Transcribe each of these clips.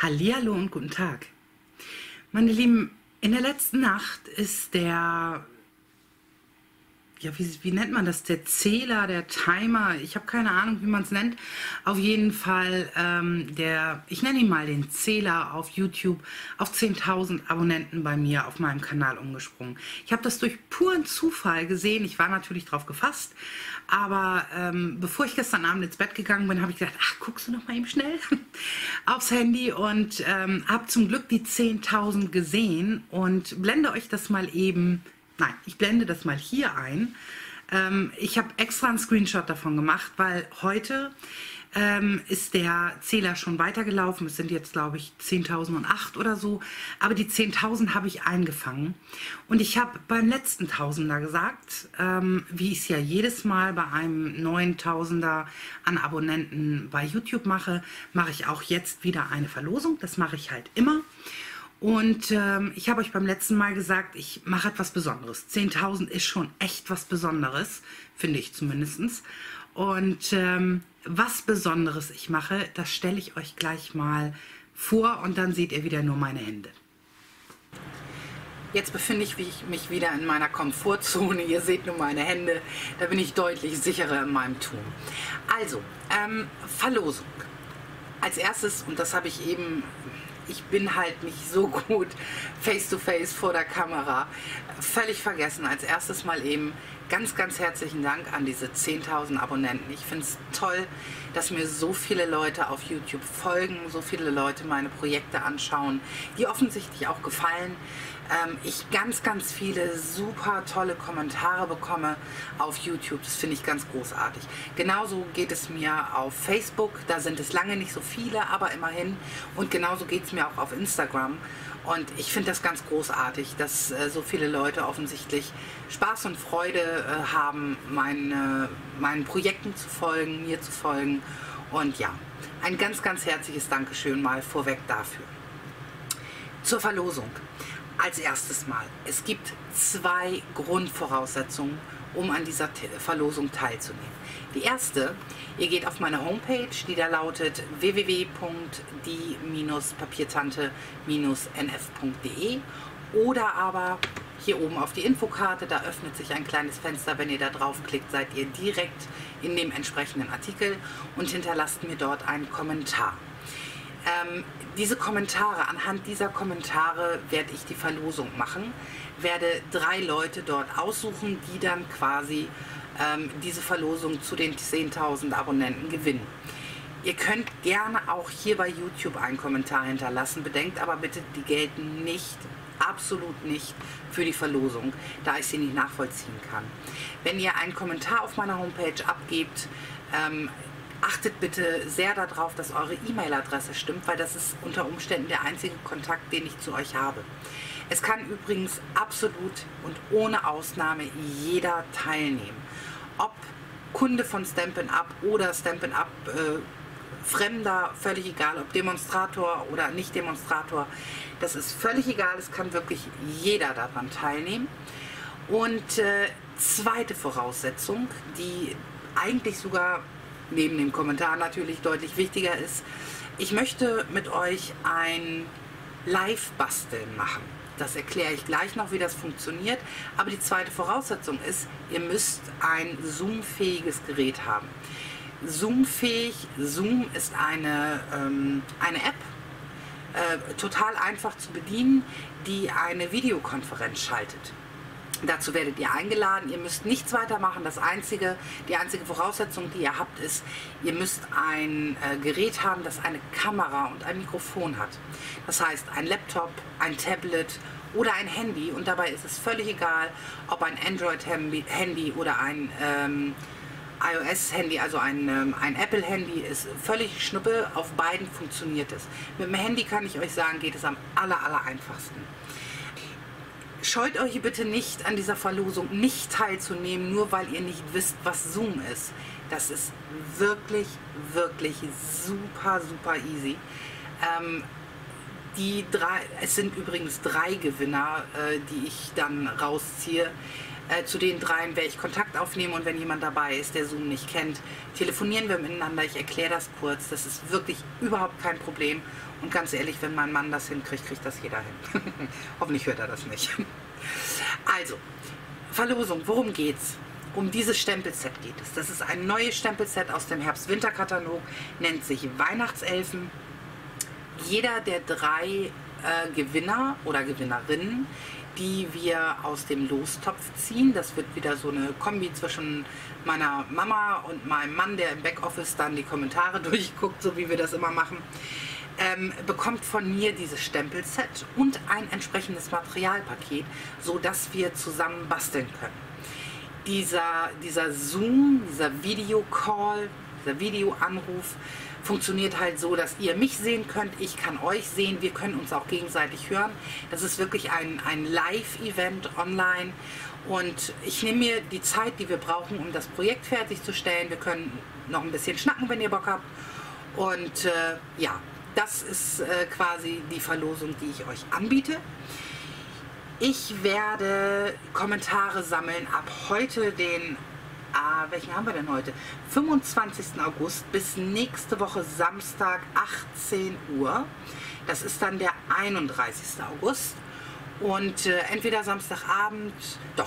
Hallihallo und guten Tag. Meine Lieben, in der letzten Nacht ist der, ja, wie nennt man das? Der Zähler, der Timer, ich habe keine Ahnung, wie man es nennt. Auf jeden Fall, ich nenne ihn mal den Zähler auf YouTube, auf 10.000 Abonnenten bei mir auf meinem Kanal umgesprungen. Ich habe das durch puren Zufall gesehen. Ich war natürlich drauf gefasst, aber bevor ich gestern Abend ins Bett gegangen bin, habe ich gedacht, ach, guckst du noch mal eben schnell aufs Handy und habe zum Glück die 10.000 gesehen und blende euch das mal eben. Nein, ich blende das mal hier ein. Ich habe extra einen Screenshot davon gemacht, weil heute ist der Zähler schon weitergelaufen. Es sind jetzt, glaube ich, 10.008 oder so. Aber die 10.000 habe ich eingefangen. Und ich habe beim letzten Tausender gesagt, wie ich es ja jedes Mal bei einem neuen Tausender an Abonnenten bei YouTube mache, mache ich auch jetzt wieder eine Verlosung. Das mache ich halt immer. Und ich habe euch beim letzten Mal gesagt, ich mache etwas Besonderes. 10.000 ist schon echt was Besonderes, finde ich zumindest. Und was Besonderes ich mache, das stelle ich euch gleich mal vor und dann seht ihr wieder nur meine Hände. Jetzt befinde ich mich wieder in meiner Komfortzone. Ihr seht nur meine Hände. Da bin ich deutlich sicherer in meinem Tun. Also, Verlosung. Als erstes, und das habe ich eben... Ich bin halt nicht so gut face-to-face vor der Kamera. Völlig vergessen. Als erstes mal eben ganz, ganz herzlichen Dank an diese 10.000 Abonnenten. Ich finde es toll, dass mir so viele Leute auf YouTube folgen, so viele Leute meine Projekte anschauen, die offensichtlich auch gefallen. Ich ganz, ganz viele super tolle Kommentare bekomme auf YouTube. Das finde ich ganz großartig. Genauso geht es mir auf Facebook. Da sind es lange nicht so viele, aber immerhin. Und genauso geht es mir auch auf Instagram. Und ich finde das ganz großartig, dass so viele Leute offensichtlich Spaß und Freude haben, meinen Projekten zu folgen, mir zu folgen. Und ja, ein ganz, ganz herzliches Dankeschön mal vorweg dafür. Zur Verlosung. Als erstes mal, es gibt 2 Grundvoraussetzungen, um an dieser Verlosung teilzunehmen. Die erste, ihr geht auf meine Homepage, die da lautet www.die-papiertante-nf.de oder aber hier oben auf die Infokarte, da öffnet sich ein kleines Fenster, wenn ihr da draufklickt, seid ihr direkt in dem entsprechenden Artikel und hinterlasst mir dort einen Kommentar. Diese Kommentare, anhand dieser Kommentare werde ich die Verlosung machen, werde 3 Leute dort aussuchen, die dann quasi diese Verlosung zu den 10.000 Abonnenten gewinnen. Ihr könnt gerne auch hier bei YouTube einen Kommentar hinterlassen, bedenkt aber bitte, die gelten nicht, absolut nicht für die Verlosung, da ich sie nicht nachvollziehen kann. Wenn ihr einen Kommentar auf meiner Homepage abgebt, achtet bitte sehr darauf, dass eure E-Mail-Adresse stimmt, weil das ist unter Umständen der einzige Kontakt, den ich zu euch habe. Es kann übrigens absolut und ohne Ausnahme jeder teilnehmen. Ob Kunde von Stampin' Up oder Stampin' Up Fremder, völlig egal, ob Demonstrator oder nicht Demonstrator, das ist völlig egal, es kann wirklich jeder daran teilnehmen. Und zweite Voraussetzung, die eigentlich sogar neben dem Kommentar natürlich deutlich wichtiger ist, ich möchte mit euch ein Live-Basteln machen. Das erkläre ich gleich noch, wie das funktioniert. Aber die zweite Voraussetzung ist, ihr müsst ein Zoom-fähiges Gerät haben. Zoom-fähig, Zoom ist eine App, total einfach zu bedienen, die eine Videokonferenz schaltet. Dazu werdet ihr eingeladen, ihr müsst nichts weiter machen. Die einzige Voraussetzung, die ihr habt, ist, ihr müsst ein Gerät haben, das eine Kamera und ein Mikrofon hat. Das heißt, ein Laptop, ein Tablet oder ein Handy. Und dabei ist es völlig egal, ob ein Android-Handy oder ein iOS-Handy, also ein Apple-Handy, ist völlig schnuppe. Auf beiden funktioniert es. Mit dem Handy kann ich euch sagen, geht es am aller einfachsten. Scheut euch bitte nicht, an dieser Verlosung nicht teilzunehmen, nur weil ihr nicht wisst, was Zoom ist. Das ist wirklich, wirklich super, super easy. Es sind übrigens 3 Gewinner, die ich dann rausziehe. Zu den dreien werde ich Kontakt aufnehmen und wenn jemand dabei ist, der Zoom nicht kennt, telefonieren wir miteinander. Ich erkläre das kurz. Das ist wirklich überhaupt kein Problem. Und ganz ehrlich, wenn mein Mann das hinkriegt, kriegt das jeder hin. Hoffentlich hört er das nicht. Also, Verlosung, worum geht's? Um dieses Stempelset geht es. Das ist ein neues Stempelset aus dem Herbst-Winter-Katalog, nennt sich Weihnachtselfen. Jeder der drei Gewinner oder Gewinnerinnen, die wir aus dem Lostopf ziehen, das wird wieder so eine Kombi zwischen meiner Mama und meinem Mann, der im Backoffice dann die Kommentare durchguckt, so wie wir das immer machen, bekommt von mir dieses Stempelset und ein entsprechendes Materialpaket, so dass wir zusammen basteln können. Dieser Zoom, dieser Videocall, dieser Videoanruf funktioniert halt so, dass ihr mich sehen könnt, ich kann euch sehen, wir können uns auch gegenseitig hören. Das ist wirklich ein Live-Event online und ich nehme mir die Zeit, die wir brauchen, um das Projekt fertigzustellen. Wir können noch ein bisschen schnacken, wenn ihr Bock habt. Und ja, das ist quasi die Verlosung, die ich euch anbiete. Ich werde Kommentare sammeln ab heute, welchen haben wir denn heute? 25. August bis nächste Woche Samstag 18 Uhr. Das ist dann der 31. August. Und entweder Samstagabend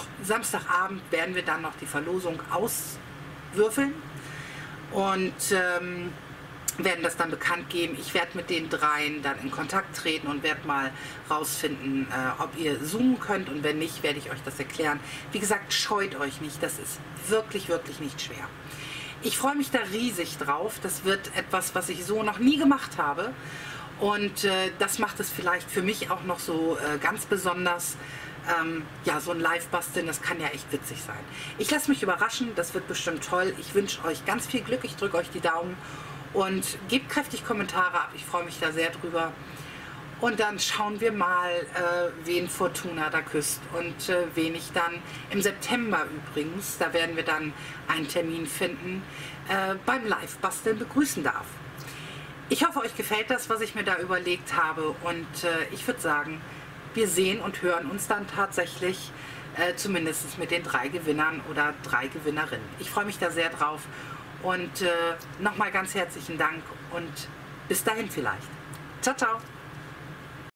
werden wir dann noch die Verlosung auswürfeln und werden das dann bekannt geben. Ich werde mit den dreien dann in Kontakt treten und werde mal rausfinden, ob ihr zoomen könnt und wenn nicht, werde ich euch das erklären. Wie gesagt, scheut euch nicht, das ist wirklich, wirklich nicht schwer. Ich freue mich da riesig drauf. Das wird etwas, was ich so noch nie gemacht habe und das macht es vielleicht für mich auch noch so ganz besonders. Ja, so ein Live-Basteln, das kann ja echt witzig sein. Ich lasse mich überraschen, das wird bestimmt toll. Ich wünsche euch ganz viel Glück, ich drücke euch die Daumen. Und gebt kräftig Kommentare ab, ich freue mich da sehr drüber. Und dann schauen wir mal, wen Fortuna da küsst und wen ich dann im September übrigens, da werden wir dann einen Termin finden, beim Live-Basteln begrüßen darf. Ich hoffe, euch gefällt das, was ich mir da überlegt habe und ich würde sagen, wir sehen und hören uns dann tatsächlich zumindest mit den 3 Gewinnern oder 3 Gewinnerinnen. Ich freue mich da sehr drauf. Und nochmal ganz herzlichen Dank und bis dahin vielleicht. Ciao, ciao.